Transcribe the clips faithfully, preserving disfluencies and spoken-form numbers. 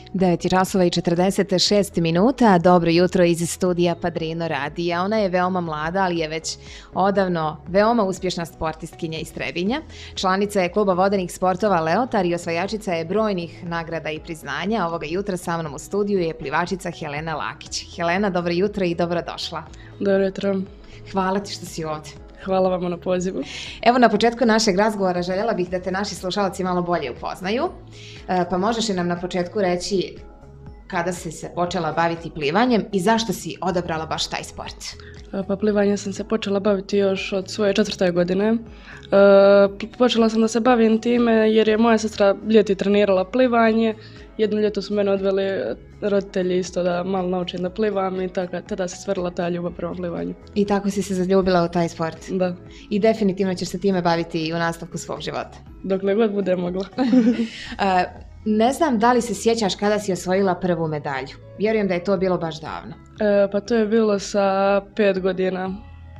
devet je časova i četrdeset šest minuta. Dobro jutro iz studija Padrino radija. Ona je veoma mlada, ali je već odavno veoma uspješna sportistkinja iz Trebinja. Članica je kluba vodenih sportova Leotar i osvajačica je brojnih nagrada i priznanja. Ovoga jutra sa mnom u studiju je plivačica Helena Lakić. Helena, dobro jutro i dobrodošla. Dobro jutro. Hvala ti što si ovdje. Hvala vam na pozivu. Evo, na početku našeg razgovora željela bih da te naši slušalci malo bolje upoznaju. Pa možeš li nam na početku reći kada si se počela baviti plivanjem i zašto si odabrala baš taj sport? Pa plivanje sam se počela baviti još od svoje četvrte godine. Počela sam da se bavim time jer je moja sestra ljeti trenirala plivanje. Jedno ljeto su mene odveli roditelji isto da malo naučim da plivam i tako, tada se stvorila ta ljubav prema plivanju. I tako si se zaljubila u taj sport? Da. I definitivno ćeš se time baviti i u nastavku svog života? Dokle god bude mogla. Ne znam da li se sjećaš kada si osvojila prvu medalju. Vjerujem da je to bilo baš davno. E, pa to je bilo sa pet godina.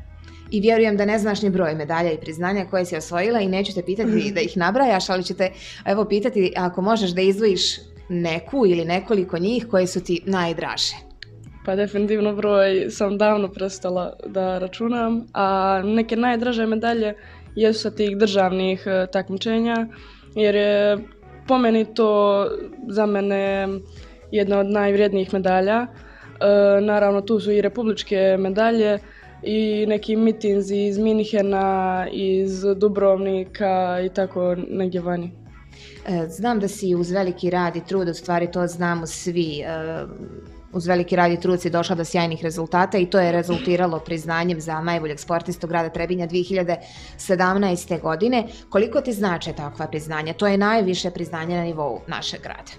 I vjerujem da ne znaš ni broj medalja i priznanja koje si osvojila i neću te pitati da ih nabrajaš, ali ću te evo pitati ako možeš da izdvojiš neku ili nekoliko njih koje su ti najdraže. Pa definitivno broj sam davno prestala da računam, a neke najdraže medalje jesu sa tih državnih takmičenja, jer je po meni to za mene jedna od najvrijednijih medalja. E, naravno tu su i republičke medalje i neki mitinzi iz Minhena, iz Dubrovnika i tako negdje vani. Znam da si uz veliki rad i trud, u stvari to znamo svi, uz veliki rad i trud si došla do sjajnih rezultata i to je rezultiralo priznanjem za najboljeg sportistu grada Trebinja dvije hiljade sedamnaeste. godine. Koliko ti znače takva priznanja? To je najviše priznanje na nivou našeg grada.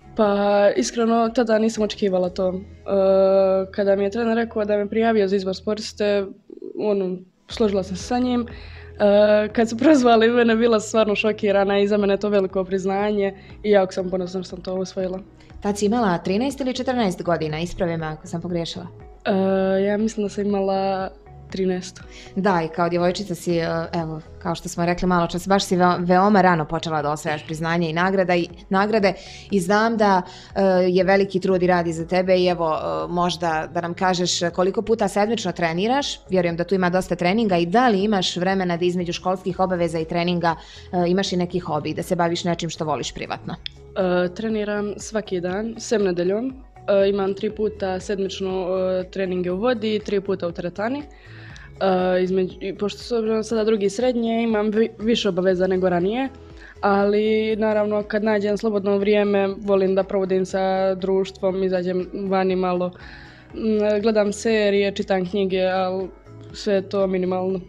Pa iskreno tada nisam očekivala to. E, kada mi je trener rekao da me prijavio za izbor sportiste, ono, složila sam se sa njim. Uh, kad su prozvali mene, bila sam stvarno šokirana i za mene je to veliko priznanje i jako sam ponosna što sam to osvojila. Tad si imala trinaest ili četrnaest godina, ispravi me ako sam pogriješila. Uh, ja mislim da sam imala trinaest. Da, i kao djevojčica si, evo, kao što smo rekli malo čas, baš si veoma rano počela da osvajaš priznanje i nagrada i nagrade i znam da uh, je veliki trud i rad iza tebe i evo uh, možda da nam kažeš koliko puta sedmično treniraš, vjerujem da tu ima dosta treninga i da li imaš vremena da između školskih obaveza i treninga uh, imaš i neki hobi, da se baviš nečim što voliš privatno? Uh, treniram svaki dan, sem nedeljom. Uh, imam tri puta sedmično uh, treninge u vodi i tri puta u teretani. Uh, između, pošto sam sada drugi srednje, imam vi, više obaveza nego ranije, ali naravno kad nađem slobodno vrijeme volim da provodim sa društvom, izađem vani malo, gledam serije, čitam knjige, ali sve je to minimalno.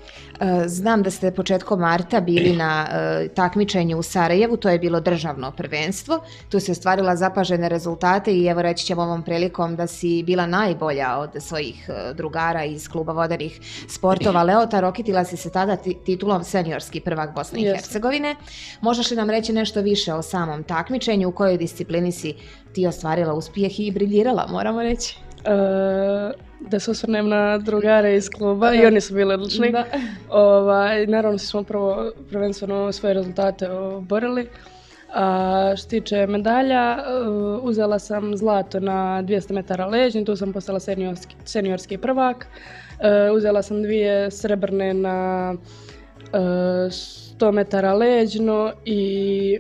Znam da ste početkom marta bili na uh, takmičenju u Sarajevu, to je bilo državno prvenstvo, tu si ostvarila zapažene rezultate i evo reći ćemo ovom prilikom da si bila najbolja od svojih uh, drugara iz kluba vodenih sportova Leotar, okitila si se tada titulom seniorski prvak Bosne i yes. Hercegovine. Možeš li nam reći nešto više o samom takmičenju, u kojoj disciplini si ti ostvarila uspjeh i briljirala, moramo reći? Uh, da se osvrnem na drugare iz kluba i oni su bili odlični. Ovaj, naravno smo prvo prvenstveno svoje rezultate oborili. A što tiče medalja, uh, uzela sam zlato na dvjesto metara ležnji, tu sam postala seniorski, seniorski prvak. Uh, uzela sam dvije srebrne na uh, sto metara leđno i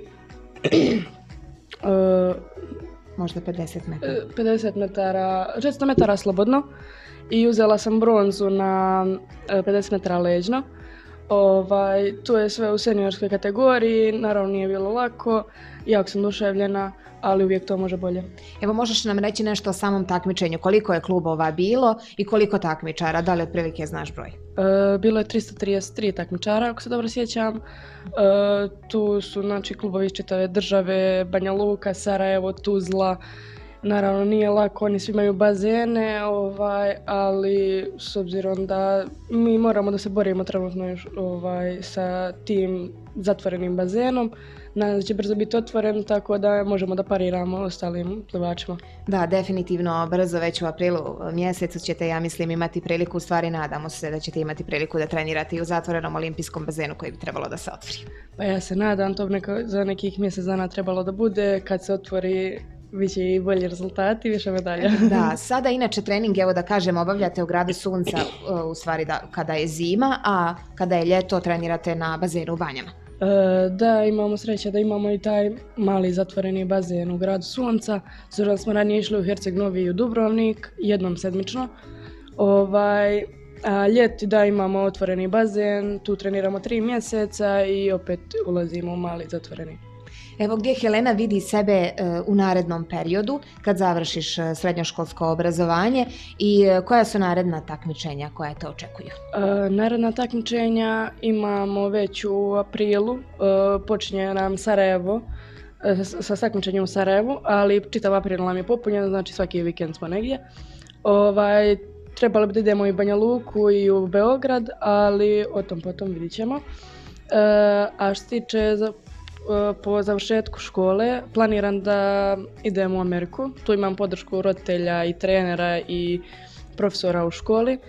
uh, možda pedeset metara. pedeset metara, četiristo metara slobodno i uzela sam bronzu na pedeset metara leđno. Ovaj, tu je sve u seniorskoj kategoriji, naravno nije bilo lako, jako sam oduševljena, ali uvijek to može bolje. Evo možeš nam reći nešto o samom takmičenju, koliko je klubova bilo i koliko takmičara, da li otprilike znaš broj? E, bilo je tristo trideset tri takmičara, ako se dobro sjećam. E, tu su znači, klubovi iz čitave države, Banja Luka, Sarajevo, Tuzla. Naravno nije lako, oni svi imaju bazene, ovaj, ali s obzirom da mi moramo da se borimo trenutno još, ovaj, sa tim zatvorenim bazenom, nadam se će brzo biti otvoren, tako da možemo da pariramo ostalim plivačima. Da, definitivno brzo, već u aprilu mjesecu ćete, ja mislim, imati priliku, u stvari nadamo se da ćete imati priliku da trenirate i u zatvorenom olimpijskom bazenu koji bi trebalo da se otvori. Pa ja se nadam, to bi neko, za nekih mjesec dana trebalo da bude, kad se otvori bit će i bolji rezultati, više medalja. Da, sada inače trening, evo da kažem, obavljate u gradu Sunca, u stvari da, kada je zima, a kada je ljeto trenirate na bazenu u Banjama. E, da, imamo sreće da imamo i taj mali zatvoreni bazen u gradu Sunca. Zora smo ranije išli u Herceg Novi i u Dubrovnik, jednom sedmično. Ovaj, a ljeti da imamo otvoreni bazen, tu treniramo tri mjeseca i opet ulazimo u mali zatvoreni. Evo gdje Helena vidi sebe u narednom periodu kad završiš srednjoškolsko obrazovanje i koja su naredna takmičenja koja te očekuju? E, naredna takmičenja imamo već u aprilu, e, počinje nam Sarajevo, e, sa takmičenjem u Sarajevu, ali čitav april nam je popunjen, znači svaki vikend smo negdje. Ovaj, trebali bi da idemo i u Banja Luku i u Beograd, ali o tom potom vidit ćemo. E, a što se tiče za po završetku škole planiram da idem u Ameriku. Tu imam podršku roditelja i trenera i profesora u školi.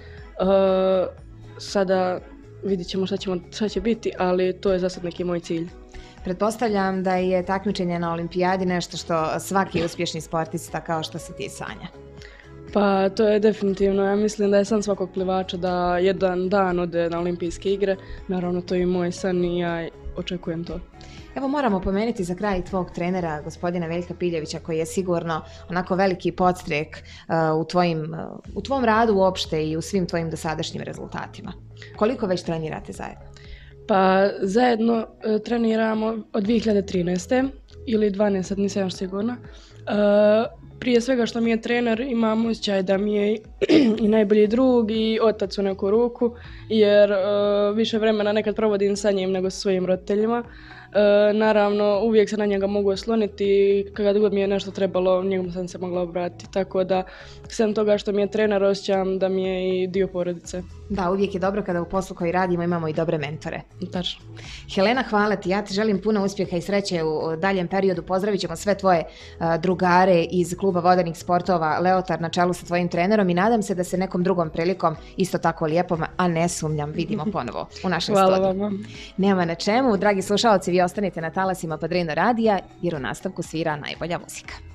Sada vidit ćemo šta, ćemo, šta će biti, ali to je za sad neki moj cilj. Pretpostavljam da je takmičenje na olimpijadi nešto što svaki uspješni sportista kao što si ti sanja. Pa to je definitivno, ja mislim da je san svakog plivača da jedan dan ode na olimpijske igre. Naravno to je i moj san i ja očekujem to. Evo moramo pomenuti za kraj tvog trenera, gospodina Veljka Piljevića, koji je sigurno onako veliki podstrek uh, u, tvojim, uh, u tvom radu uopšte i u svim tvojim dosadašnjim rezultatima. Koliko već trenirate zajedno? Pa zajedno uh, treniramo od dvije hiljade trinaeste ili dvanaeste, nisam još sigurna. Uh, prije svega što mi je trener, imam osjećaj da mi je i najbolji drug i otac u neku ruku, jer uh, više vremena nekad provodim sa njim nego sa svojim roditeljima. E, naravno, uvijek se na njega mogu osloniti i kada god mi je nešto trebalo, njegom sam se mogla obratiti. Tako da, sem toga što mi je trener, osjećam da mi je i dio porodice. Da, uvijek je dobro kada u poslu koji radimo imamo i dobre mentore. Tačno. Helena, hvala ti. Ja ti želim puno uspjeha i sreće u daljem periodu. Pozdravit ćemo sve tvoje uh, drugare iz kluba vodenih sportova Leotar na čelu sa tvojim trenerom i nadam se da se nekom drugom prilikom isto tako lijepom, a ne sumnjam, vidimo ponovo u našem hvala studiju. Vama. Nema na čemu. Dragi slušalci, vi ostanite na talasima Padrino radija jer u nastavku svira najbolja muzika.